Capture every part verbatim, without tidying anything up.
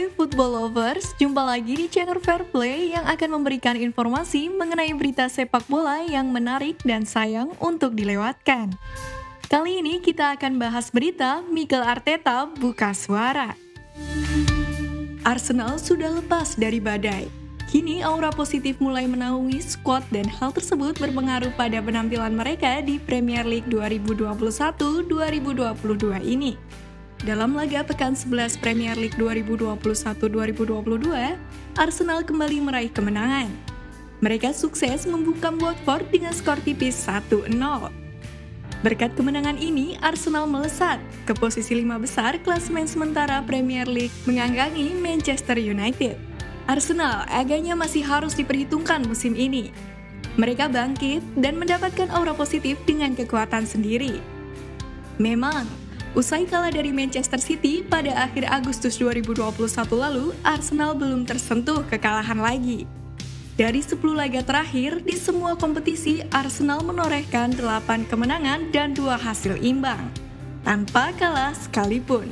Hai Football Lovers, jumpa lagi di channel Fair Play yang akan memberikan informasi mengenai berita sepak bola yang menarik dan sayang untuk dilewatkan. Kali ini kita akan bahas berita Mikel Arteta buka suara. Arsenal sudah lepas dari badai. Kini aura positif mulai menaungi skuad dan hal tersebut berpengaruh pada penampilan mereka di Premier League dua ribu dua puluh satu dua ribu dua puluh dua ini. Dalam laga pekan sebelas Premier League dua ribu dua puluh satu dua ribu dua puluh dua, Arsenal kembali meraih kemenangan. Mereka sukses membungkam Watford dengan skor tipis satu nol. Berkat kemenangan ini, Arsenal melesat ke posisi lima besar klasemen sementara Premier League menganggangi Manchester United. Arsenal agaknya masih harus diperhitungkan musim ini. Mereka bangkit dan mendapatkan aura positif dengan kekuatan sendiri. Memang, usai kalah dari Manchester City pada akhir Agustus dua ribu dua puluh satu lalu, Arsenal belum tersentuh kekalahan lagi. Dari sepuluh laga terakhir, di semua kompetisi, Arsenal menorehkan delapan kemenangan dan dua hasil imbang, tanpa kalah sekalipun.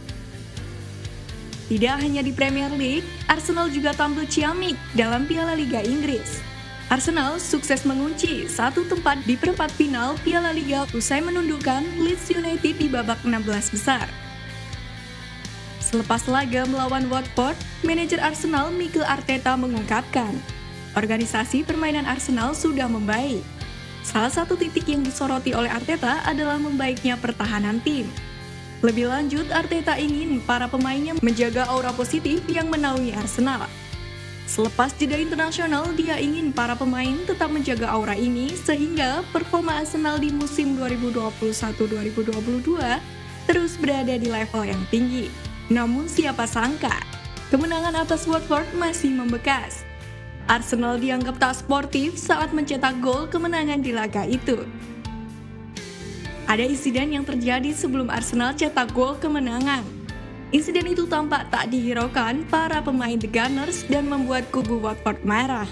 Tidak hanya di Premier League, Arsenal juga tampil ciamik dalam Piala Liga Inggris. Arsenal sukses mengunci satu tempat di perempat final Piala Liga usai menundukkan Leeds United di babak enam belas besar. Selepas laga melawan Watford, manajer Arsenal Mikel Arteta mengungkapkan, organisasi permainan Arsenal sudah membaik. Salah satu titik yang disoroti oleh Arteta adalah membaiknya pertahanan tim. Lebih lanjut, Arteta ingin para pemainnya menjaga aura positif yang menaungi Arsenal. Selepas jeda internasional, dia ingin para pemain tetap menjaga aura ini sehingga performa Arsenal di musim dua ribu dua puluh satu dua ribu dua puluh dua terus berada di level yang tinggi. Namun siapa sangka, kemenangan atas Watford masih membekas. Arsenal dianggap tak sportif saat mencetak gol kemenangan di laga itu. Ada insiden yang terjadi sebelum Arsenal cetak gol kemenangan. Insiden itu tampak tak dihiraukan para pemain The Gunners dan membuat kubu Watford marah.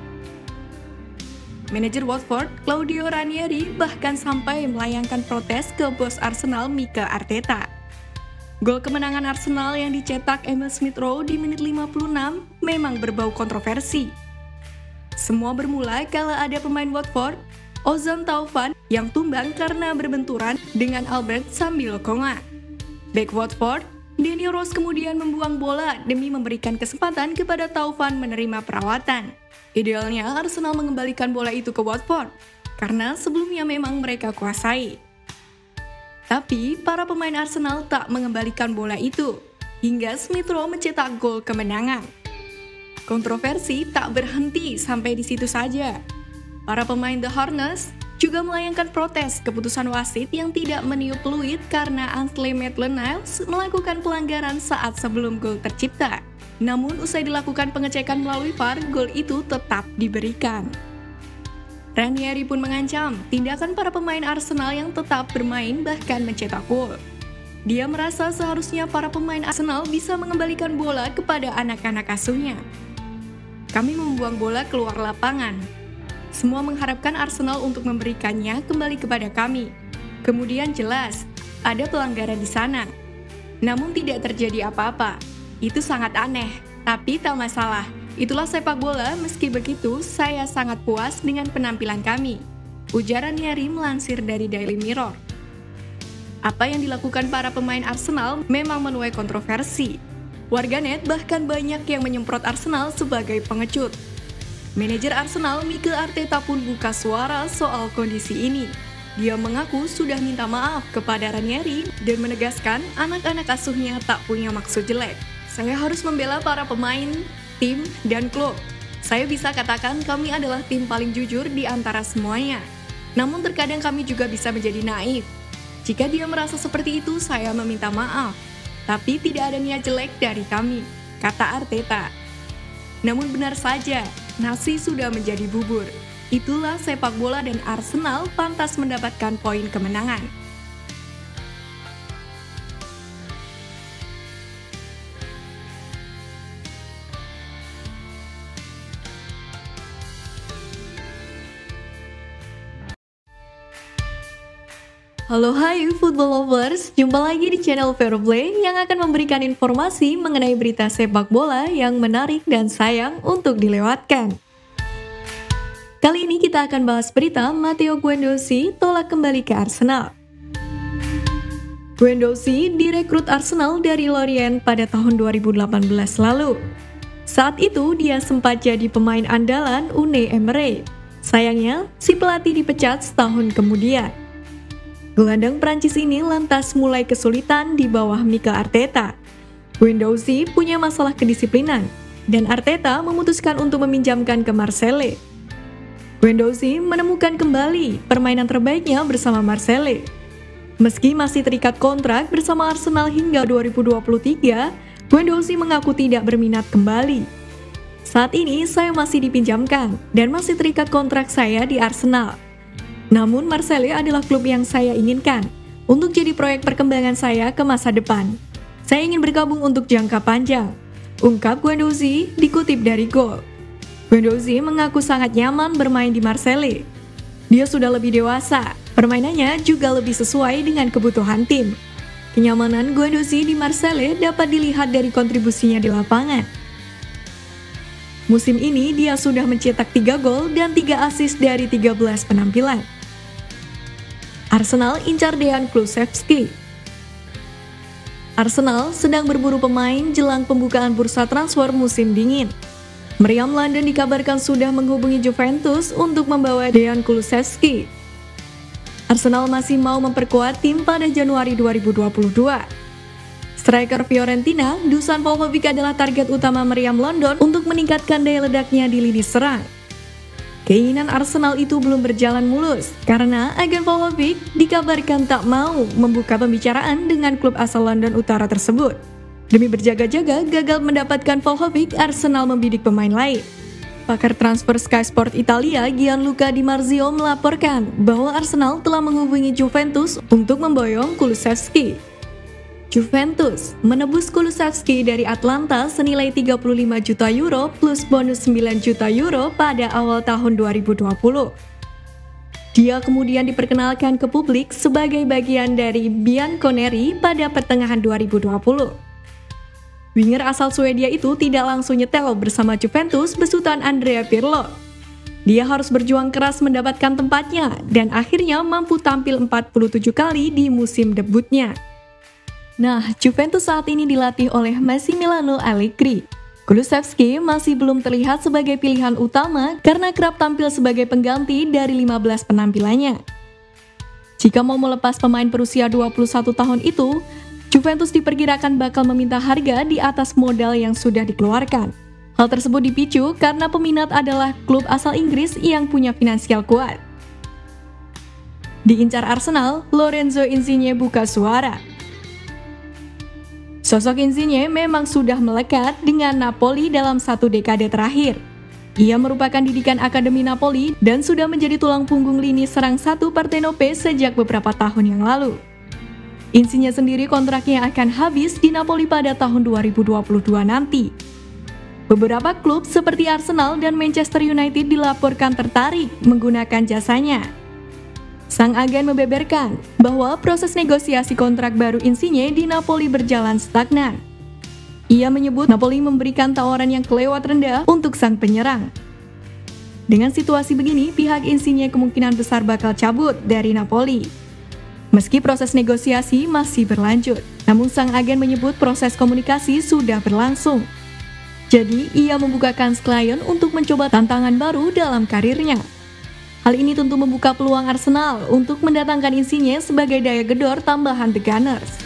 Manajer Watford, Claudio Ranieri, bahkan sampai melayangkan protes ke bos Arsenal Mikel Arteta. Gol kemenangan Arsenal yang dicetak Emil Smith-Rowe di menit lima puluh enam memang berbau kontroversi. Semua bermula kala ada pemain Watford, Ozan Taufan, yang tumbang karena berbenturan dengan Albert Sambilokonga. Bek Watford, Danny Rose kemudian membuang bola demi memberikan kesempatan kepada Taufan menerima perawatan. Idealnya Arsenal mengembalikan bola itu ke Watford, karena sebelumnya memang mereka kuasai. Tapi para pemain Arsenal tak mengembalikan bola itu, hingga Smith-Rowe mencetak gol kemenangan. Kontroversi tak berhenti sampai di situ saja. Para pemain The Hornets juga melayangkan protes keputusan wasit yang tidak meniup peluit karena Ainsley Maitland-Niles melakukan pelanggaran saat sebelum gol tercipta. Namun usai dilakukan pengecekan melalui V A R, gol itu tetap diberikan. Ranieri pun mengancam tindakan para pemain Arsenal yang tetap bermain bahkan mencetak gol. Dia merasa seharusnya para pemain Arsenal bisa mengembalikan bola kepada anak-anak asuhnya. Kami membuang bola keluar lapangan. Semua mengharapkan Arsenal untuk memberikannya kembali kepada kami. Kemudian jelas, ada pelanggaran di sana. Namun tidak terjadi apa-apa. Itu sangat aneh, tapi tak masalah. Itulah sepak bola, meski begitu, saya sangat puas dengan penampilan kami. Ujar Ranieri melansir dari Daily Mirror. Apa yang dilakukan para pemain Arsenal memang menuai kontroversi. Warganet bahkan banyak yang menyemprot Arsenal sebagai pengecut. Manajer Arsenal Mikel Arteta pun buka suara soal kondisi ini. Dia mengaku sudah minta maaf kepada Ranieri dan menegaskan anak-anak asuhnya tak punya maksud jelek. Saya harus membela para pemain, tim, dan klub. Saya bisa katakan kami adalah tim paling jujur di antara semuanya. Namun terkadang kami juga bisa menjadi naif. Jika dia merasa seperti itu, saya meminta maaf. Tapi tidak ada niat jelek dari kami, kata Arteta. Namun benar saja, nasi sudah menjadi bubur. Itulah sepak bola dan Arsenal pantas mendapatkan poin kemenangan. Halo hai football lovers, jumpa lagi di channel Fairplay yang akan memberikan informasi mengenai berita sepak bola yang menarik dan sayang untuk dilewatkan. Kali ini kita akan bahas berita Matteo Guendouzi tolak kembali ke Arsenal. Guendouzi direkrut Arsenal dari Lorient pada tahun dua ribu delapan belas lalu. Saat itu dia sempat jadi pemain andalan Unai Emery. Sayangnya, si pelatih dipecat setahun kemudian. Gelandang Prancis ini lantas mulai kesulitan di bawah Mikel Arteta. Guendouzi punya masalah kedisiplinan, dan Arteta memutuskan untuk meminjamkan ke Marseille. Guendouzi menemukan kembali permainan terbaiknya bersama Marseille. Meski masih terikat kontrak bersama Arsenal hingga dua ribu dua puluh tiga, Guendouzi mengaku tidak berminat kembali. Saat ini saya masih dipinjamkan dan masih terikat kontrak saya di Arsenal. Namun Marseille adalah klub yang saya inginkan untuk jadi proyek perkembangan saya ke masa depan. Saya ingin bergabung untuk jangka panjang, ungkap Guendouzi dikutip dari Goal. Guendouzi mengaku sangat nyaman bermain di Marseille. Dia sudah lebih dewasa, permainannya juga lebih sesuai dengan kebutuhan tim. Kenyamanan Guendouzi di Marseille dapat dilihat dari kontribusinya di lapangan. Musim ini dia sudah mencetak tiga gol dan tiga assist dari tiga belas penampilan. Arsenal incar Dejan Kulusevski. Arsenal sedang berburu pemain jelang pembukaan bursa transfer musim dingin. Meriam London dikabarkan sudah menghubungi Juventus untuk membawa Dejan Kulusevski. Arsenal masih mau memperkuat tim pada Januari dua ribu dua puluh dua. Striker Fiorentina, Dusan Vlahovic adalah target utama Meriam London untuk meningkatkan daya ledaknya di lini serang. Keinginan Arsenal itu belum berjalan mulus karena agen Vlahovic dikabarkan tak mau membuka pembicaraan dengan klub asal London Utara tersebut. Demi berjaga-jaga gagal mendapatkan Vlahovic, Arsenal membidik pemain lain. Pakar transfer Sky Sport Italia Gianluca Di Marzio melaporkan bahwa Arsenal telah menghubungi Juventus untuk memboyong Kulusevski. Juventus menebus Kulusevski dari Atlanta senilai tiga puluh lima juta euro plus bonus sembilan juta euro pada awal tahun dua ribu dua puluh. Dia kemudian diperkenalkan ke publik sebagai bagian dari Bianconeri pada pertengahan dua ribu dua puluh. Winger asal Swedia itu tidak langsung nyetel bersama Juventus besutan Andrea Pirlo. Dia harus berjuang keras mendapatkan tempatnya dan akhirnya mampu tampil empat puluh tujuh kali di musim debutnya. Nah, Juventus saat ini dilatih oleh Massimiliano Allegri. Kulusevski masih belum terlihat sebagai pilihan utama karena kerap tampil sebagai pengganti dari lima belas penampilannya. Jika mau melepas pemain berusia dua puluh satu tahun itu, Juventus diperkirakan bakal meminta harga di atas modal yang sudah dikeluarkan. Hal tersebut dipicu karena peminat adalah klub asal Inggris yang punya finansial kuat. Diincar Arsenal, Lorenzo Insigne buka suara. Sosok Insigne memang sudah melekat dengan Napoli dalam satu dekade terakhir. Ia merupakan didikan Akademi Napoli dan sudah menjadi tulang punggung lini serang satu Partenope sejak beberapa tahun yang lalu. Insigne sendiri kontraknya akan habis di Napoli pada tahun dua ribu dua puluh dua nanti. Beberapa klub seperti Arsenal dan Manchester United dilaporkan tertarik menggunakan jasanya. Sang agen membeberkan bahwa proses negosiasi kontrak baru Insigne di Napoli berjalan stagnan. Ia menyebut Napoli memberikan tawaran yang kelewat rendah untuk sang penyerang. Dengan situasi begini, pihak Insigne kemungkinan besar bakal cabut dari Napoli. Meski proses negosiasi masih berlanjut, namun sang agen menyebut proses komunikasi sudah berlangsung. Jadi, ia membukakan klien untuk mencoba tantangan baru dalam karirnya. Hal ini tentu membuka peluang Arsenal untuk mendatangkan Insigne sebagai daya gedor tambahan The Gunners.